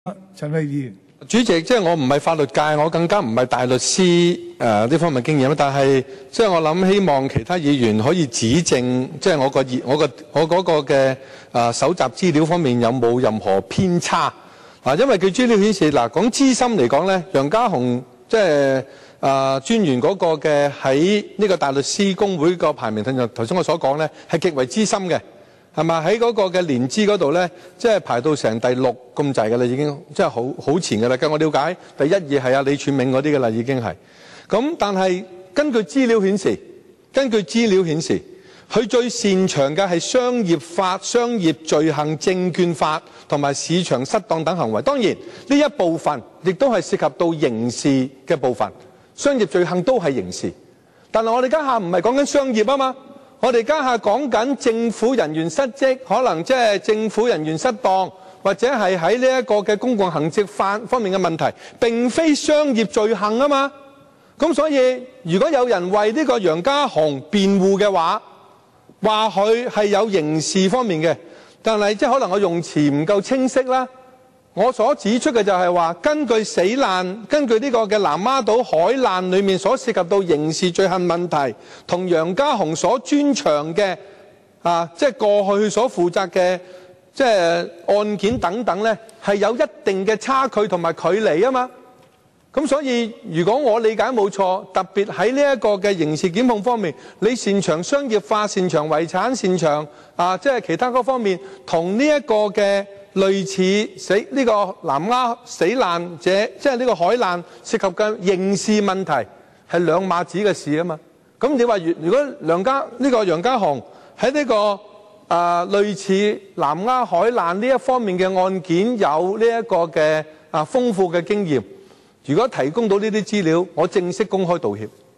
陳慧議員， 主席，即係我唔係法律界，我更加唔係大律師呢方面經驗，但係即係我諗希望其他議員可以指正，即係我嗰個嘅搜集資料方面有冇任何偏差啊？因為佢資料顯示嗱，講資深嚟講咧，楊家雄即係專員嗰個嘅喺呢個大律師公會個排名，頭先我所講咧係極為資深嘅。係嘛？喺嗰個嘅年資嗰度咧，即係排到成第6咁滯嘅啦，已經即係好前嘅啦。據我了解，第1、2係李柱銘嗰啲嘅啦，已經係。咁但係根據資料顯示，佢最擅長嘅係商業法、商業罪行、證券法同埋市場失當等行為。當然呢一部分亦都係涉及到刑事嘅部分，商業罪行都係刑事。但係我哋家下唔係講緊商業啊嘛。我哋家下講緊政府人員失職，可能即係政府人員失當，或者係喺呢一個嘅公共行政法方面嘅問題，並非商業罪行啊嘛。咁所以，如果有人為呢個楊家雄辯護嘅話佢係有刑事方面嘅，但係即係可能我用詞唔夠清晰啦。我所指出嘅就係話，根據呢個嘅南丫島海難裏面所涉及到刑事罪行問題，同楊家雄所專長嘅即係過去所負責嘅即係案件等等咧，係有一定嘅差距同埋距離啊嘛。咁所以如果我理解冇錯，特別喺呢一個嘅刑事檢控方面，你擅長商業化、擅長遺產、擅長即係其他嗰方面，同呢一個嘅類似呢個南丫死難者，即係呢個海難涉及嘅刑事問題係兩碼子嘅事啊嘛。咁你話如果楊家雄喺呢個類似南丫海難呢一方面嘅案件有呢一個嘅豐富嘅經驗，如果提供到呢啲資料，我正式公開道歉。